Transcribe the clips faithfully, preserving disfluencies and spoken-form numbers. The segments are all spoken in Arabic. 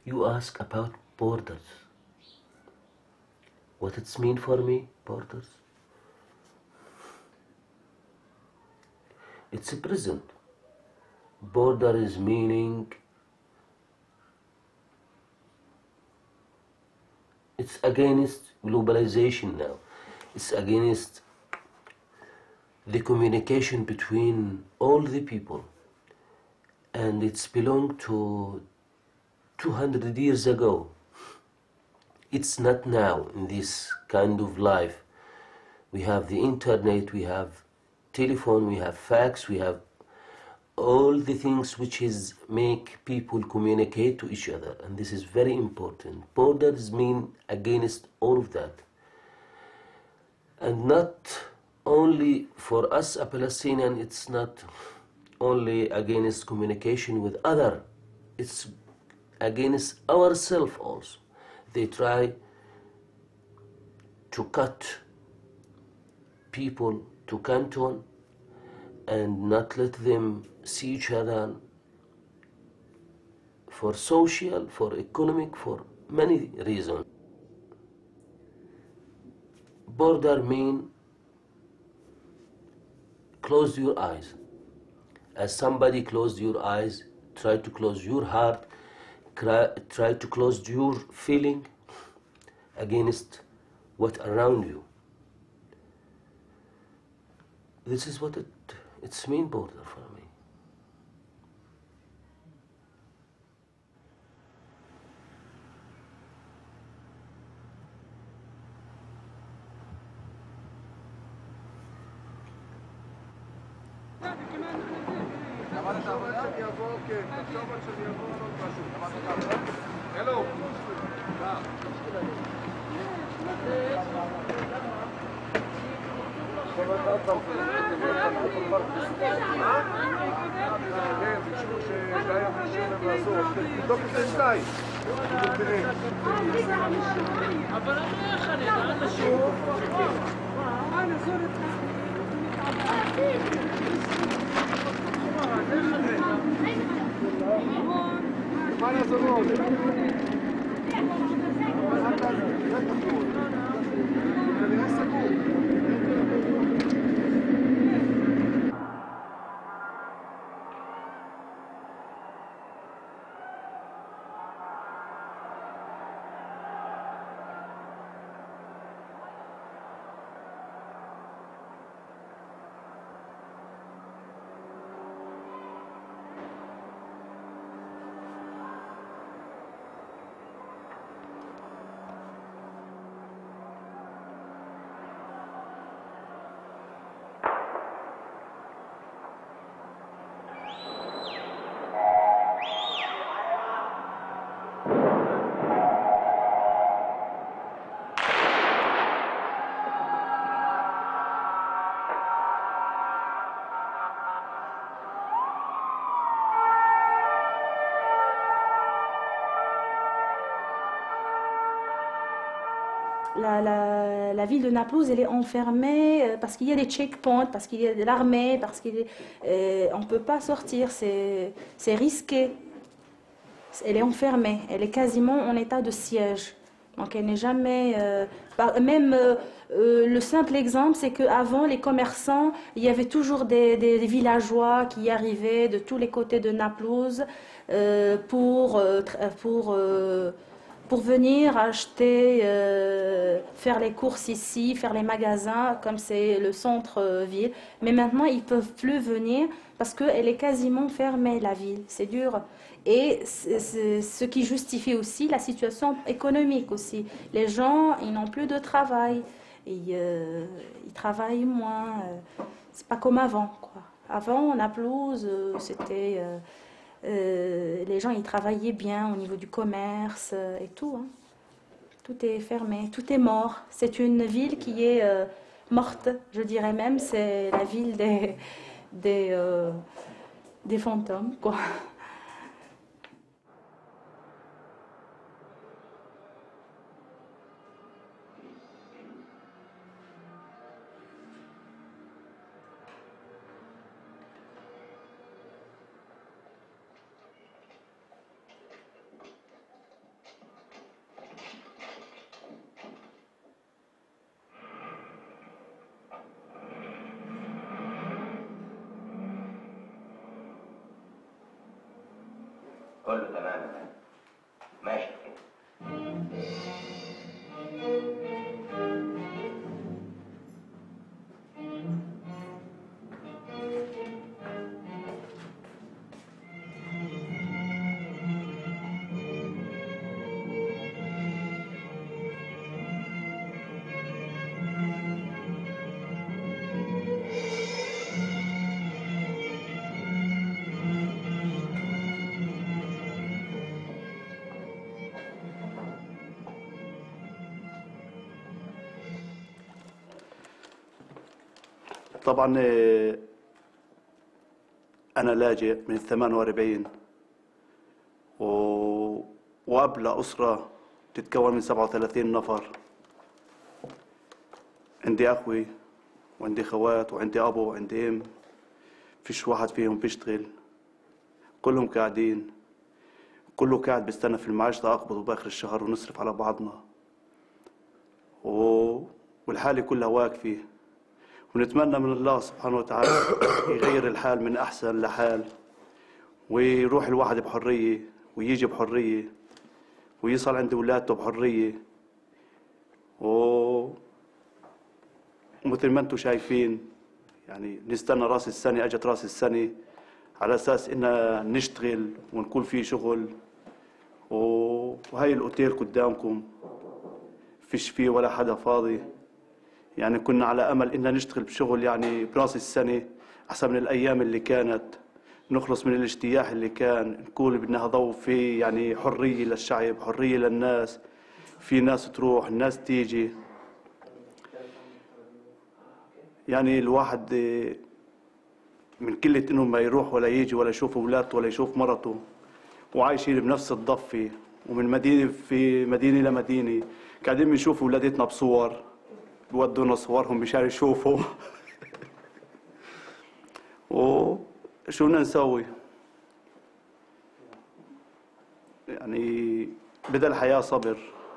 You ask about borders. What it's mean for me, borders? It's a prison. Border is meaning it's against globalization now. It's against the communication between all the people. And it's belonged to two hundred years ago. It's not now in this kind of life. We have the internet, we have telephone, we have fax, we have all the things which is make people communicate to each other, and this is very important. Borders mean against all of that, and not only for us a Palestinian. It's not only against communication with other, it's against ourselves also. They try to cut people to canton and not let them see each other for social, for economic, for many reasons. Border mean close your eyes. As somebody closed your eyes, try to close your heart, try to close your feeling against what around you. This is what it it's mean border for me. Hello. La, la, la ville de Naplouse, elle est enfermée parce qu'il y a des checkpoints, parce qu'il y a de l'armée, parce qu'on euh, ne peut pas sortir, c'est risqué. Elle est enfermée, elle est quasiment en état de siège. Donc elle n'est jamais... Euh, par, même euh, euh, le simple exemple, c'est qu'avant, les commerçants, il y avait toujours des, des, des villageois qui arrivaient de tous les côtés de Naplouse euh, pour... Euh, pour euh, pour venir acheter, euh, faire les courses ici, faire les magasins, comme c'est le centre-ville. Euh, Mais maintenant, ils ne peuvent plus venir parce qu'elle est quasiment fermée, la ville. C'est dur. Et c'est ce qui justifie aussi la situation économique aussi. Les gens, ils n'ont plus de travail. Et, euh, ils travaillent moins. Euh, c'est pas comme avant, quoi. Avant, en Naplouse, euh, c'était... Euh, Euh, les gens, ils travaillaient bien au niveau du commerce euh, et tout. Hein. Tout est fermé, tout est mort. C'est une ville qui est euh, morte, je dirais même. C'est la ville des, des, euh, des fantômes, quoi. كله تمام ماشي كده. طبعا أنا لاجئ من ثمانية وأربعين و... وأب لأسرة تتكون من سبعة وثلاثين نفر. عندي أخوي وعندي خوات وعندي أبو وعندي أم، فيش واحد فيهم بيشتغل، كلهم قاعدين، كله قاعد بيستنى في المعاش لأقبضه بآخر الشهر ونصرف على بعضنا، و... والحالة كلها واقفة. ونتمنى من الله سبحانه وتعالى يغير الحال من أحسن لحال، ويروح الواحد بحرية ويجي بحرية ويصل عند ولاده بحرية. و مثل ما انتم شايفين يعني نستنى راس السنة، اجت راس السنة على اساس اننا نشتغل ونكون في شغل. وهي الاوتيل قدامكم فيش فيه ولا حدا فاضي، يعني كنا على امل اننا نشتغل بشغل يعني براس السنة احسن من الايام اللي كانت، نخلص من الاجتياح اللي كان، نقول بدنا ضوء في يعني حرية للشعب، حرية للناس، في ناس تروح ناس تيجي. يعني الواحد من قلة انه ما يروح ولا يجي ولا يشوف اولاده ولا يشوف مرته، وعايشين بنفس الضفة ومن مدينة في مدينة لمدينة، قاعدين بنشوف اولادتنا بصور بودونا صورهم مشان يشوفوا. وشو بدنا نسوي؟ يعني بدها الحياة صبر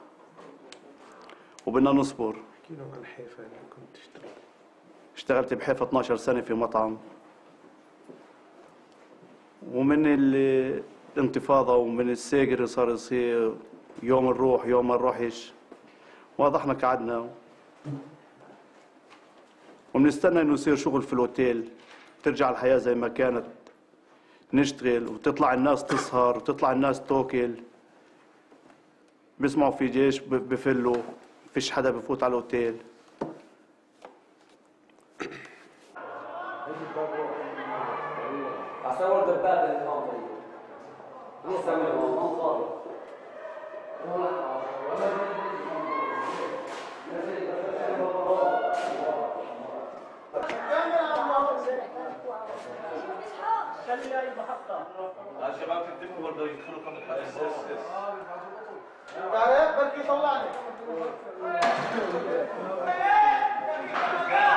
وبدنا نصبر. احكي لهم عن حيفا اللي كنت تشتغل. اشتغلت بحيفا اثنعش سنة في مطعم، ومن الانتفاضة ومن الساجر اللي صار يصير يوم نروح يوم ما نروحش، واضحنا قعدنا وبنستنى انه يصير شغل في الاوتيل، ترجع الحياة زي ما كانت، نشتغل وتطلع الناس تسهر وتطلع الناس توكل. بيسمعوا في جيش بفلوا، فيش حدا بفوت على الاوتيل. اصور دبابه اللي هون ليش عملوا مو فاضي. خلي اي محطه الشباب تكتبوا برضه يدخلوا كم الحلقه. تعرف بركي طلعني